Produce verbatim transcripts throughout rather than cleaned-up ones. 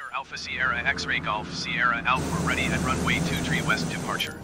Dare Alpha Sierra X-Ray Golf Sierra Alpha ready at runway two three west departure.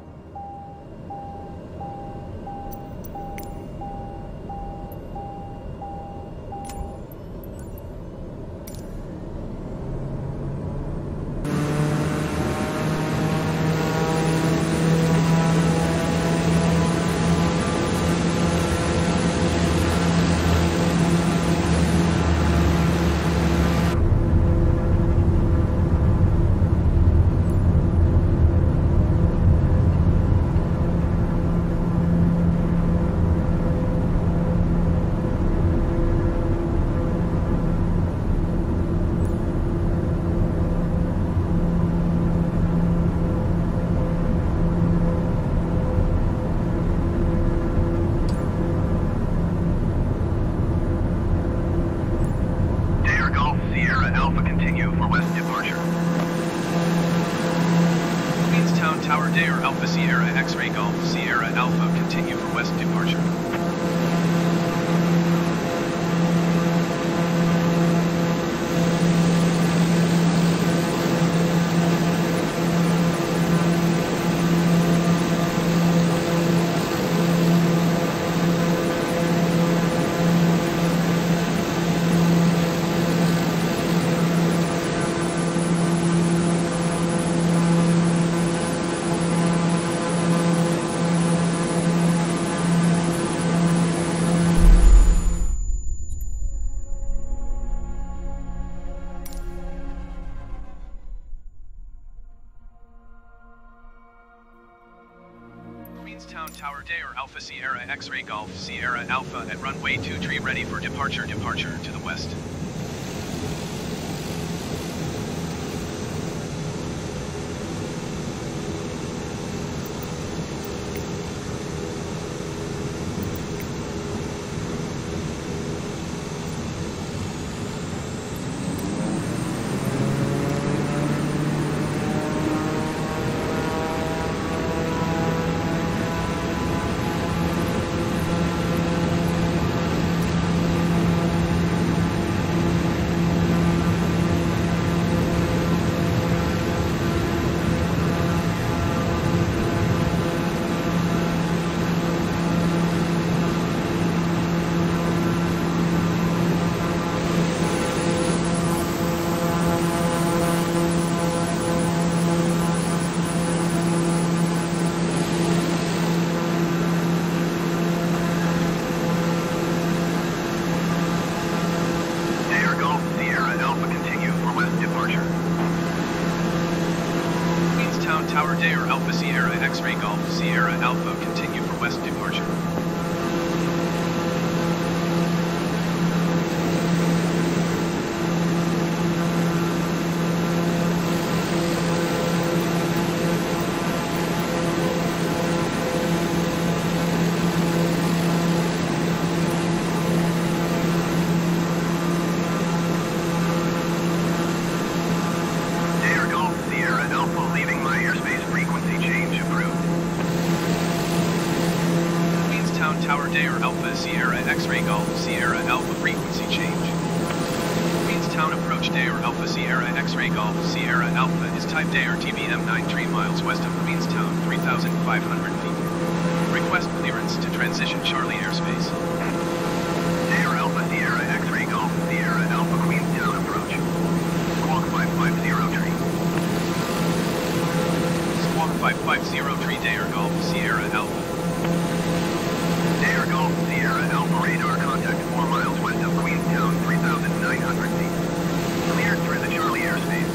Tower Dare Alpha Sierra X-Ray Golf Sierra Alpha continue for west departure. Queenstown Tower Dare Alpha Sierra X-Ray Golf Sierra Alpha at runway two three ready for departure departure to the west. Tower Dare Alpha Sierra X-Ray Golf Sierra Alpha continue for west departure. Tower Dare Alpha Sierra X-Ray Golf Sierra Alpha frequency change. Queenstown approach Dare Alpha Sierra X-Ray Golf Sierra Alpha is type Dare T B M ninety-three miles west of Queenstown, three thousand five hundred feet. Request clearance to transition Charlie airspace. Dare Alpha Sierra X-Ray Golf Sierra Alpha Queenstown approach. Squawk five five zero tree. Squawk five five zero tree Dare Golf Sierra Alpha. Dare Golf Sierra Alpha radar contact four miles west of Queenstown, three thousand nine hundred feet. Cleared through the Charlie airspace.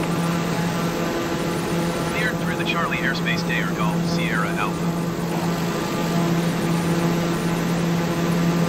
Cleared through the Charlie airspace Dare Golf Sierra Alpha.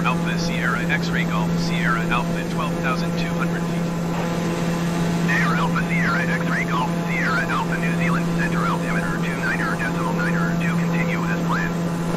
Alpha Sierra X-Ray Golf Sierra Alpha twelve thousand two hundred feet. Dare Alpha Sierra X-Ray Golf Sierra Alpha New Zealand Center altimeter two niner decimal niner two continue as planned.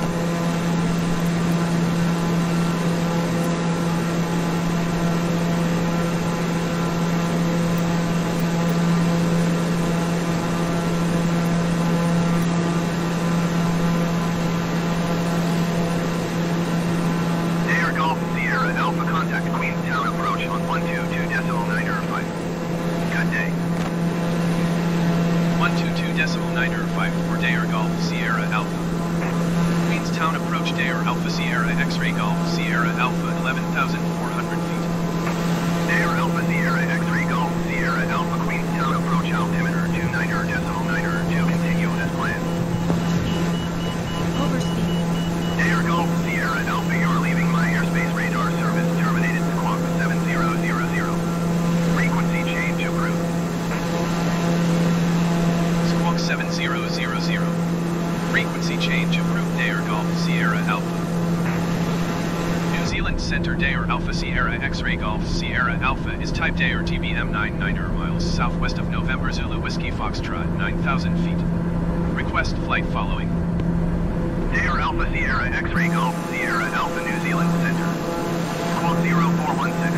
Frequency change approved. Dare Golf Sierra Alpha. New Zealand Center Dare Alpha Sierra X-Ray Golf Sierra Alpha is type Dare T B M nine niner miles southwest of November Zulu Whiskey Foxtrot nine thousand feet. Request flight following. Dare Alpha Sierra X-Ray Golf Sierra Alpha New Zealand Center. Squawk zero four one six.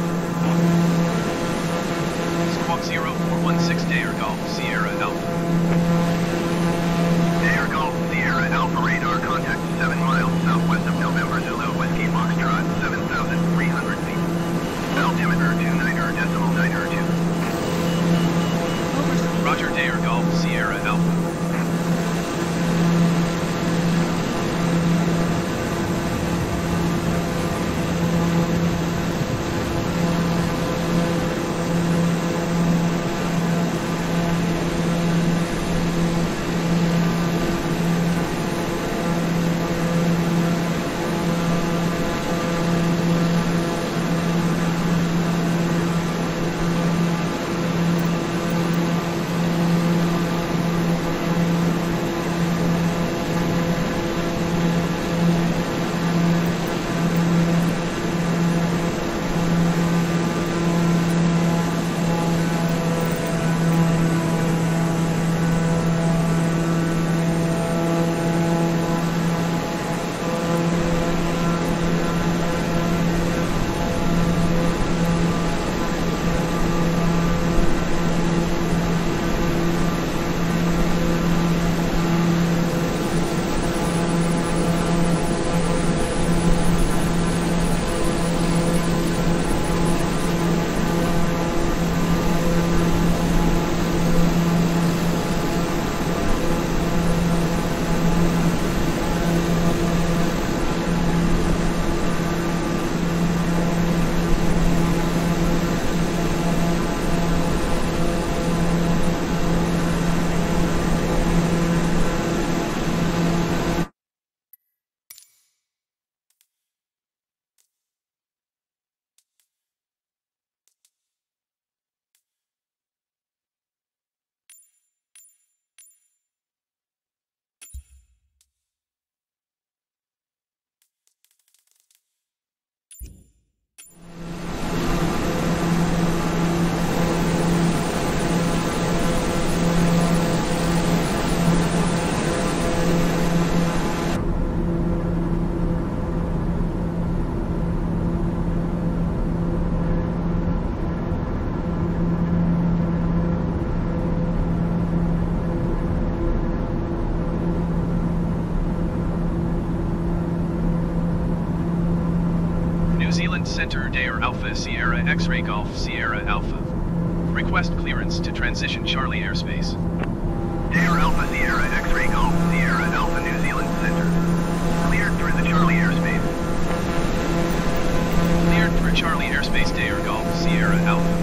Squawk zero four one six Dare Golf Sierra Alpha. Dare Golf Sierra Alpha radar contact seven miles southwest of November Zulu Whiskey Foxtrot seven thousand three hundred feet. Altimeter two niner decimal niner two. Roger. Dare Golf Sierra Alpha. Center Dare Alpha Sierra X-Ray Golf Sierra Alpha. Request clearance to transition Charlie airspace. Dare Alpha Sierra X-Ray Golf Sierra Alpha New Zealand Center. Cleared through the Charlie airspace. Cleared through Charlie airspace. Dare Golf Sierra Alpha.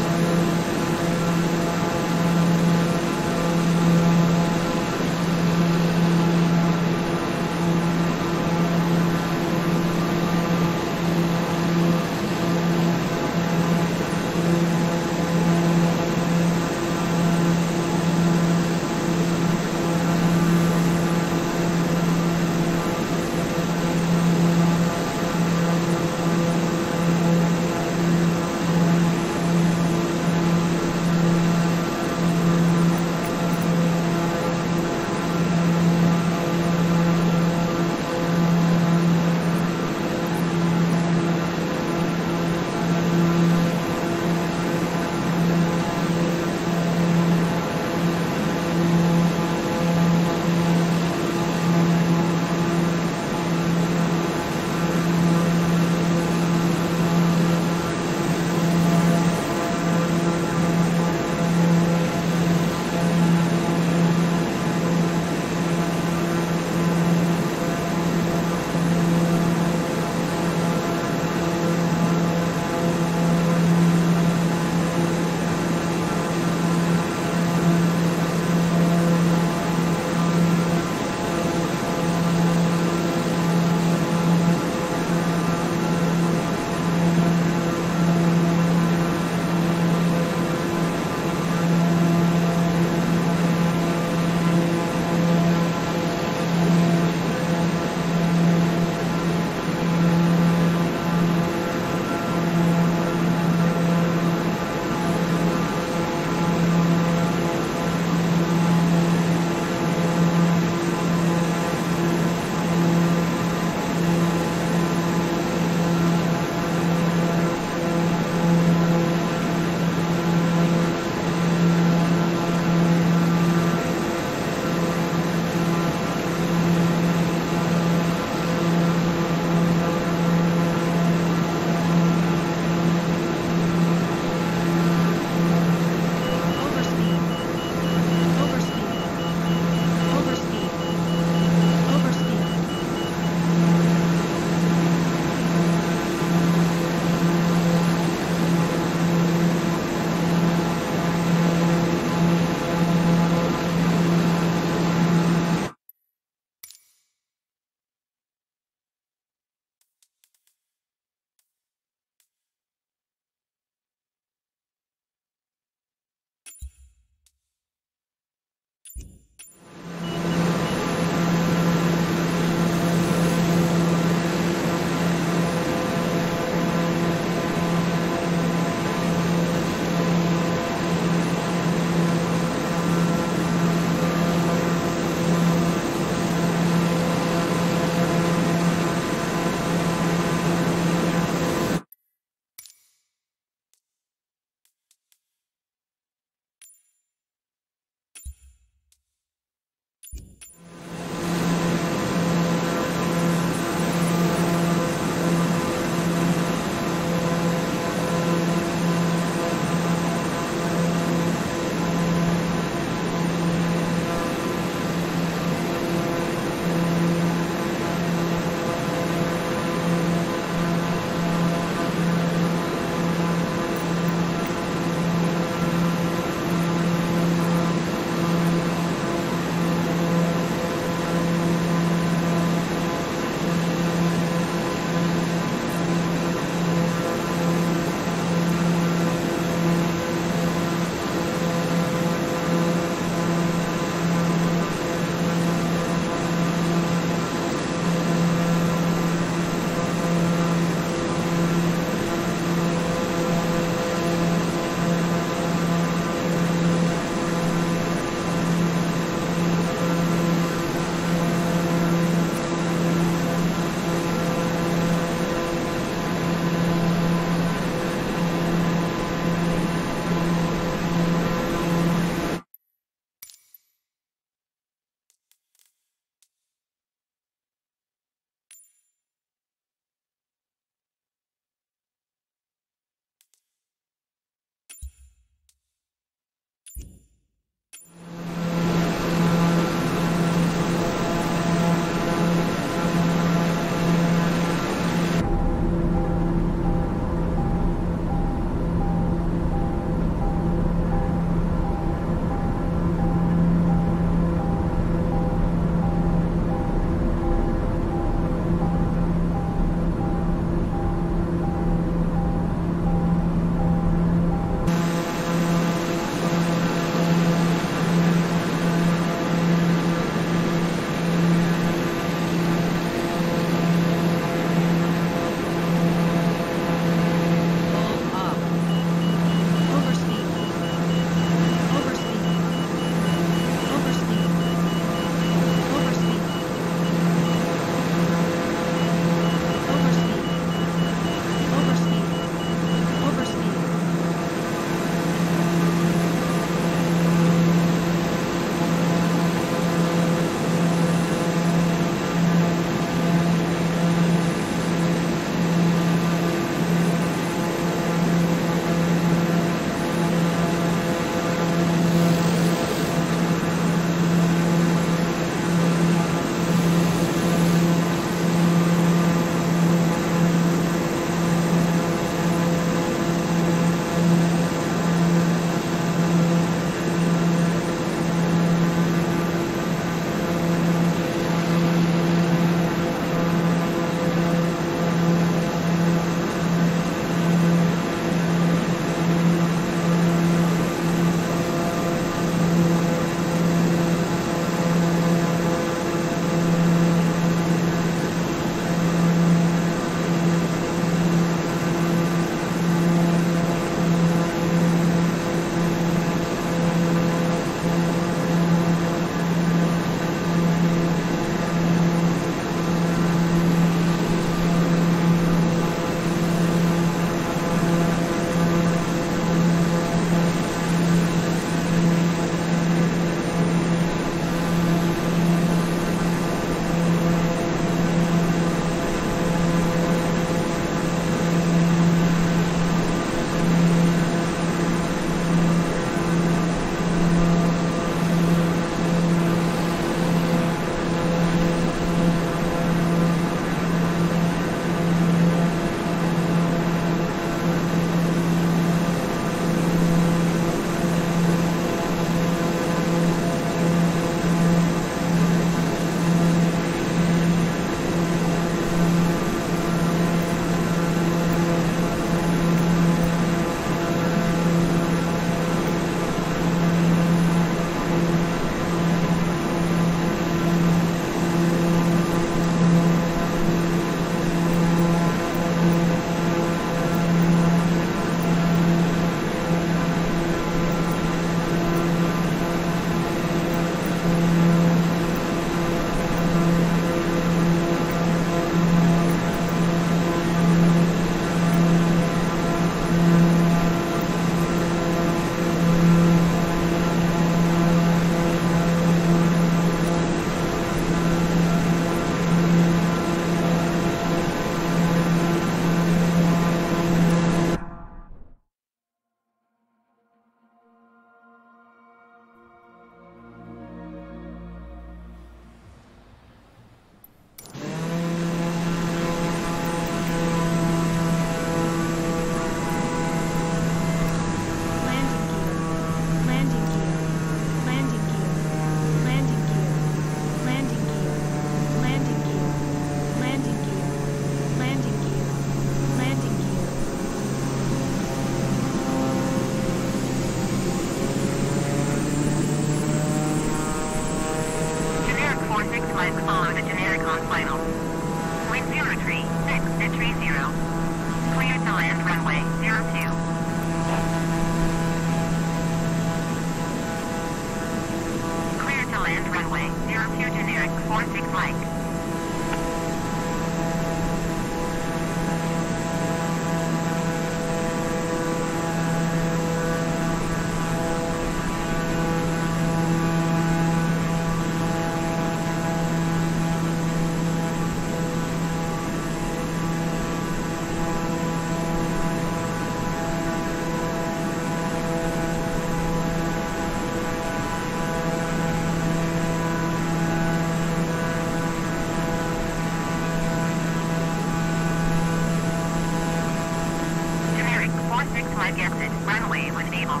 Mike exit, runway when able.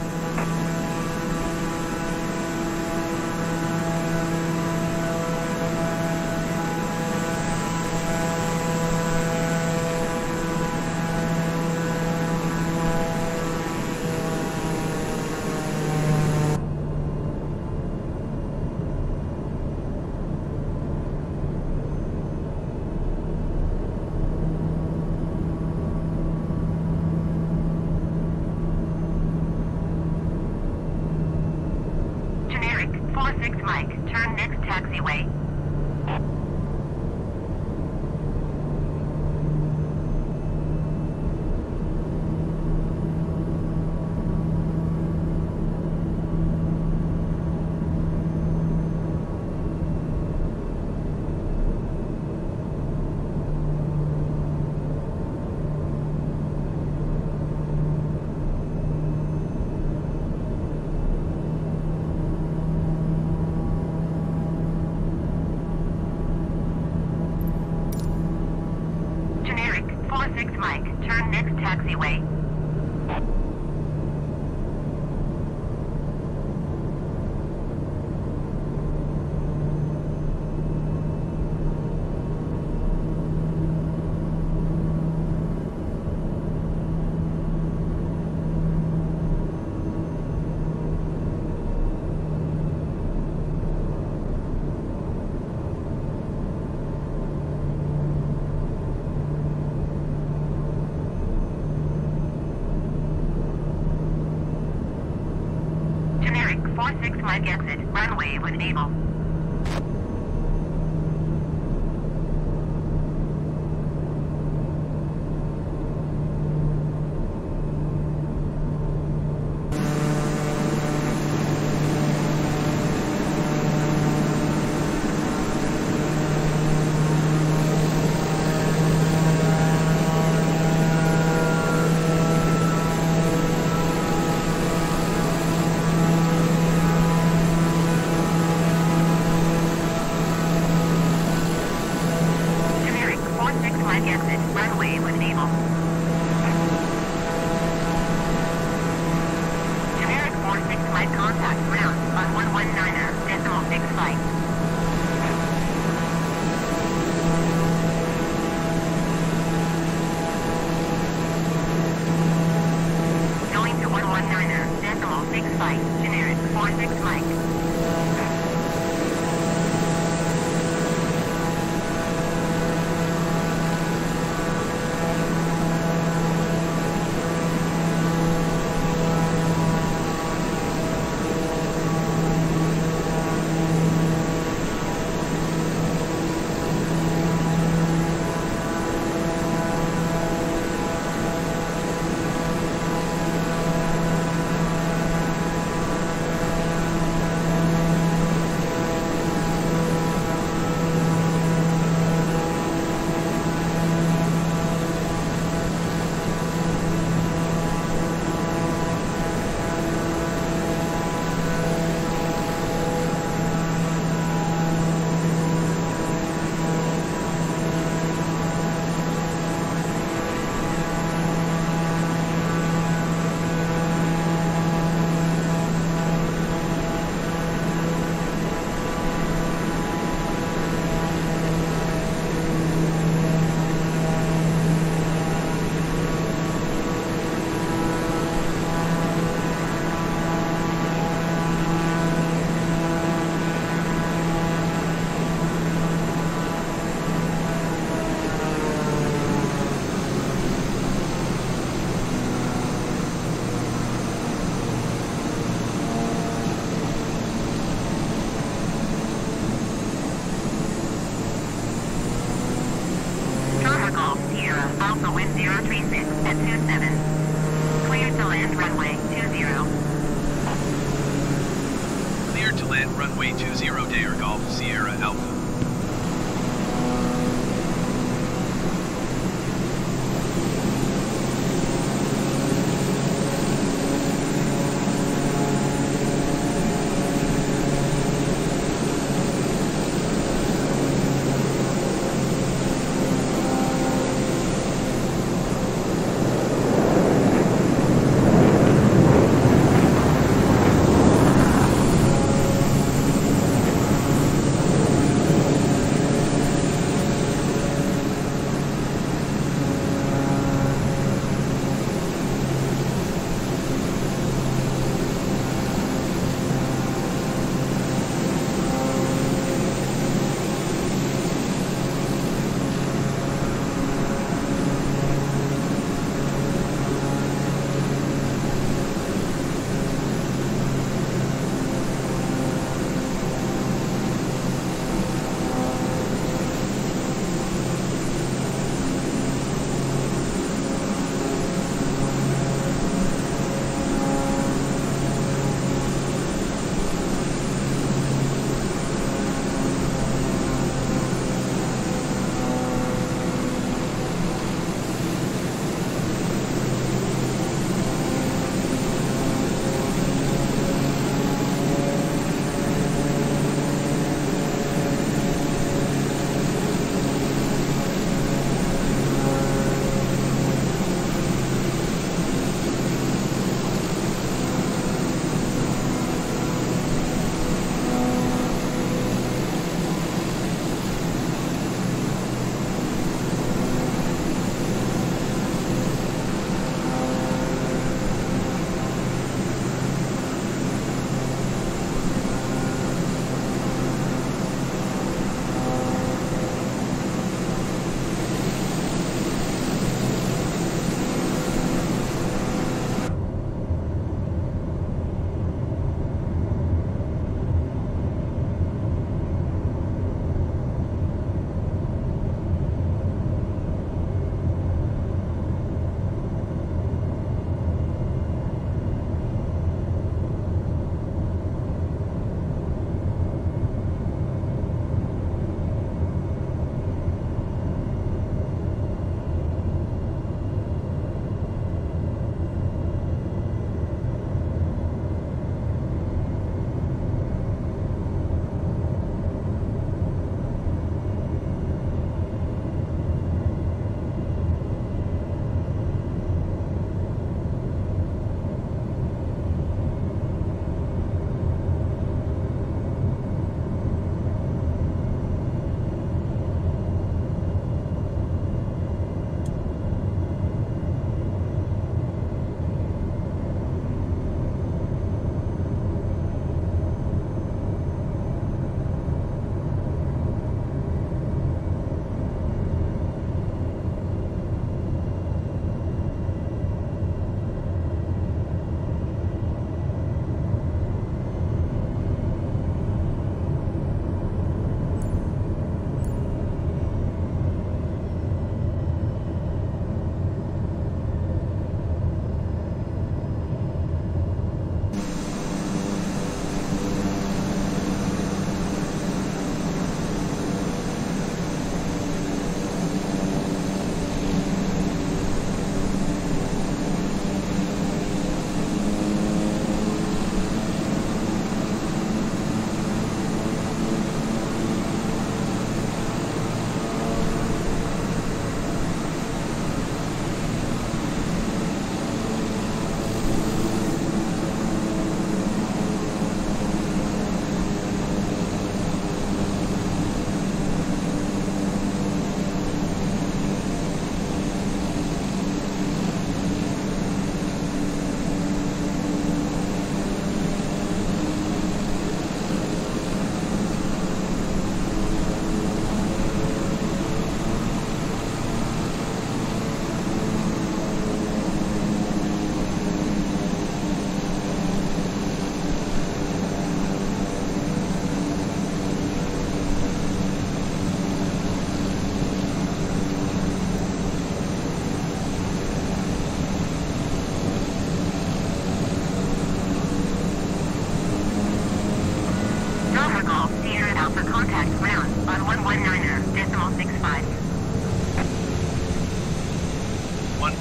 four six Mike, turn next taxiway. four six Mike, turn next taxiway. four six Mike exit, runway when able. Mike exit, runway when able. Generic four six Mike contact ground on one one niner, decimal six flight. Going to one one niner, decimal six flight, generic four six Mike. Alpha wind zero three six at two seven. Cleared to land runway two zero. Cleared to land runway two zero Dair Golf Sierra Alpha.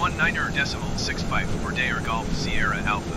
one niner decimal six five for Day or Golf Sierra Alpha.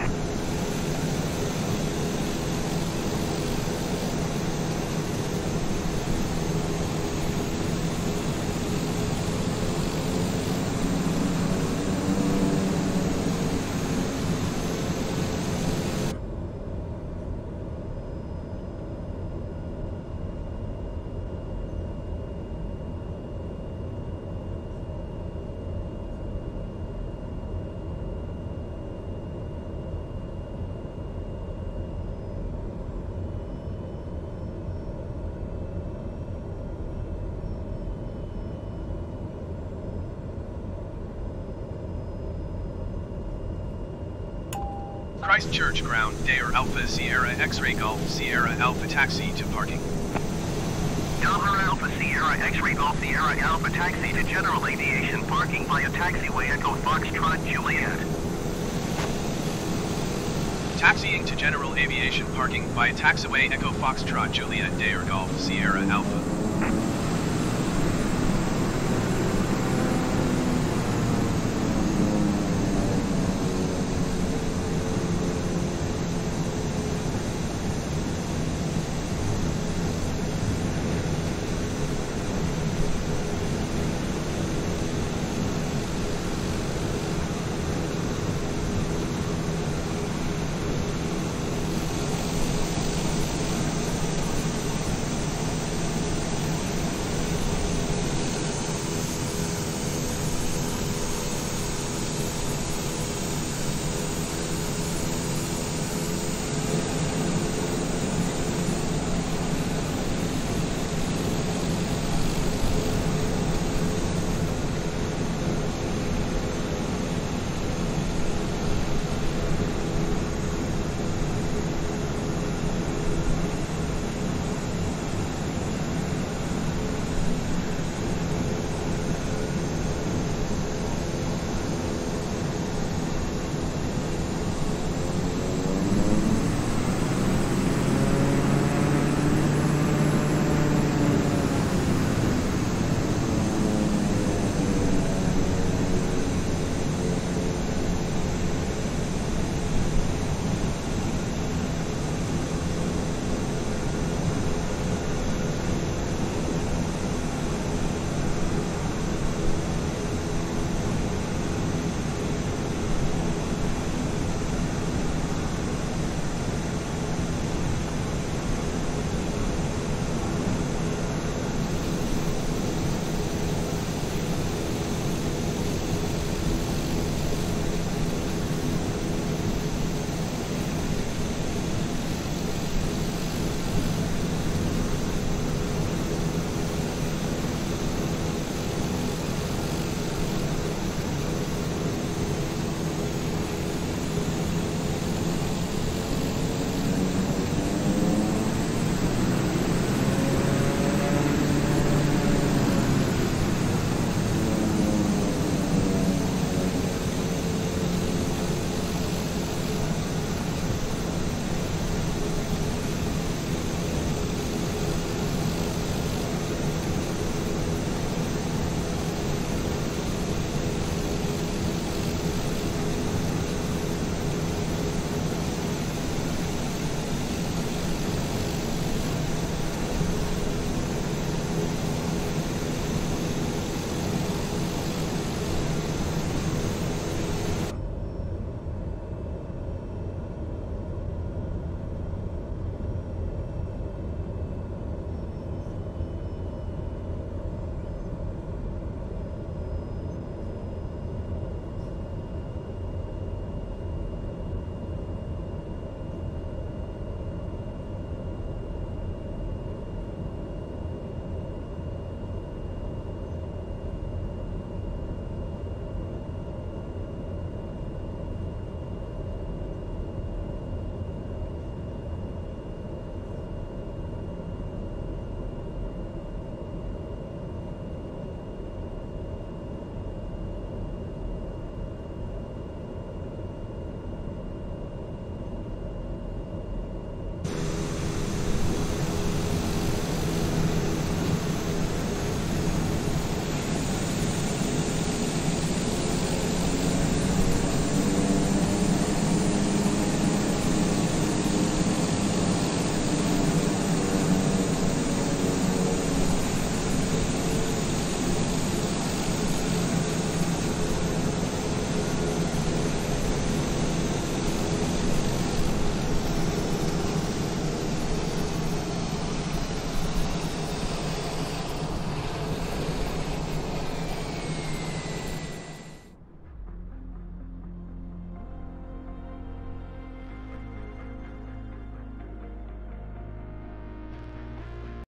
Christchurch ground, Dair Alpha Sierra X-Ray Golf Sierra Alpha taxi to parking. Delta Alpha Sierra X-Ray Golf Sierra Alpha taxi to general aviation parking via taxiway Echo Foxtrot Juliet. Taxiing to general aviation parking via taxiway Echo Foxtrot Juliet Dair Golf Sierra Alpha.